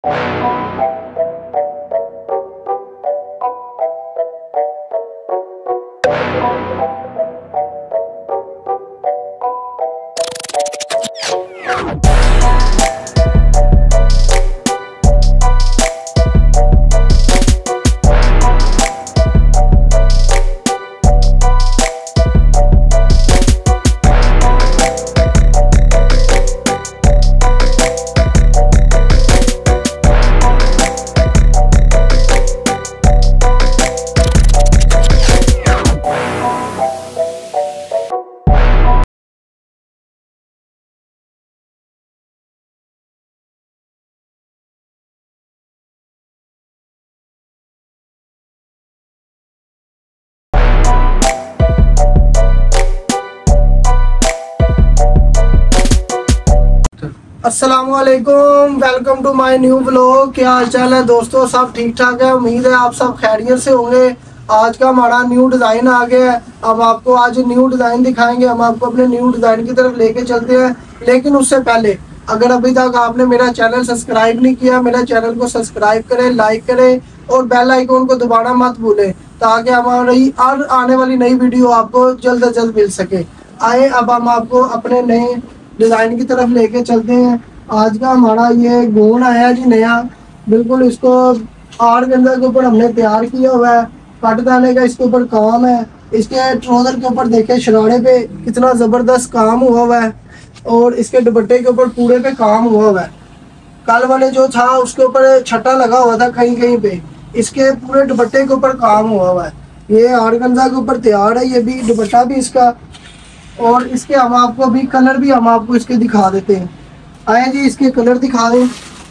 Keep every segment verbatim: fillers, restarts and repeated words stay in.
अस्सलामुअलैकुम, welcome to my new vlog. क्या हाल चाल है दोस्तों? सब ठीक ठाक है। उम्मीद है आप सब खैरियत से होंगे। आज का हमारा न्यू डिज़ाइन आ गया है। अब आपको आज न्यू डिज़ाइन दिखाएंगे। हम आपको अपने न्यू डिज़ाइन की तरफ लेके चलते हैं, लेकिन उससे पहले अगर अभी तक आपने मेरा चैनल सब्सक्राइब नहीं किया, मेरा चैनल को सब्सक्राइब करें, लाइक करें और बेल आइकन को दबाना मत भूलें, ताकि हमारी हर आने वाली नई वीडियो आपको जल्द अज जल्द मिल सके। आए अब हम आपको अपने नए डिज़ाइन की तरफ लेके चलते हैं। आज का हमारा ये गोन आया जी नया, बिल्कुल इसको आठ गंजा के ऊपर हमने तैयार किया हुआ है। कट दाने का इसके ऊपर काम है। इसके ट्राउजर के ऊपर देखे शरारे पे कितना ज़बरदस्त काम हुआ हुआ है और इसके दुपट्टे के ऊपर पूरे पे काम हुआ हुआ है। कल वाले जो था उसके ऊपर छट्टा लगा हुआ था कहीं कहीं पे, इसके पूरे दुपट्टे के ऊपर काम हुआ हुआ है। ये आठ गंजा के ऊपर तैयार है। ये भी दुपट्टा भी इसका, और इसके हम आपको भी कलर भी हम आपको इसके दिखा देते हैं। आए जी इसके कलर दिखा दें।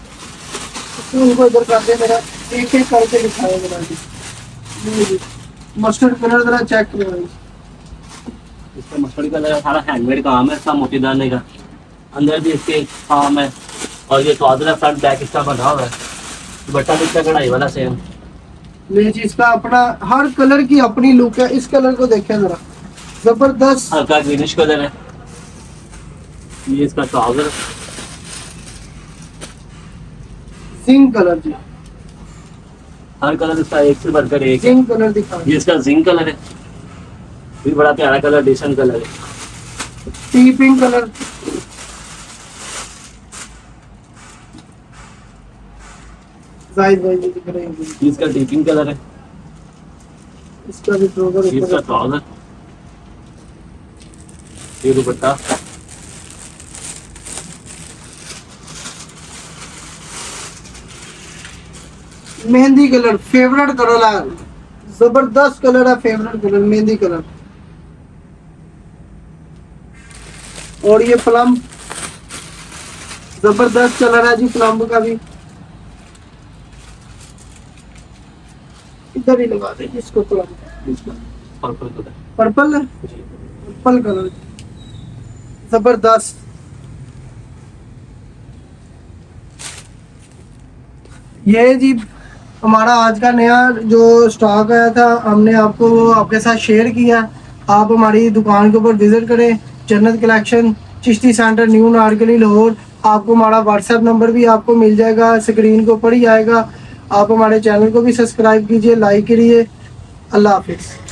उनको इधर कर दे, मेरा एक एक करके दिखाए मेरा जी। मस्टर्ड कलर जरा चेक करो। इसका मस्टर्ड कलर सारा हैंडमेड काम है, इसका मोती दाने का। अंदर भी इसके काम है और ये ट्राउजर फ्रंट बैक इसका बना हुआ है। दुपट्टा भी इसका कढ़ाई वाला सेम। ये जी इसका अपना हर कलर की अपनी लुक है। इस कलर को देखें जरा, जबरदस्त हल्का ग्रीनिश कलर है। ये इसका ट्राउजर जिंक कलर जी, हर कलर इसका एक से बढ़कर एक है। जिंक कलर दिखा। ये इसका जिंक कलर है, भी बड़ा प्यारा कलर, डिसेंट कलर है। टी पिंक कलर, जाहिद भाई दिख रहे हैं। ये इसका टी पिंक कलर है। इसका भी ट्राउजर, ये इसका ट्राउजर, ये dupatta. Mehndi colour favourite colour है, जबरदस्त कलर है, फेवरेट कलर मेहंदी कलर। और ये प्लम, जबरदस्त कलर है जी प्लम का भी। इधर ही लगा दे इसको प्लम। पर्पल कलर, पर्पल है, पर्पल कलर जबरदस्त। ये जी हमारा आज का नया जो स्टॉक आया था, हमने आपको वो आपके साथ शेयर किया। आप हमारी दुकान के ऊपर विजिट करें, Jannat collection, Chishti centre, new Anarkali, Lahore. आपको हमारा व्हाट्सएप नंबर भी आपको मिल जाएगा, स्क्रीन के ऊपर ही आएगा। आप हमारे चैनल को भी सब्सक्राइब कीजिए, लाइक करिए। अल्लाह हाफिज़।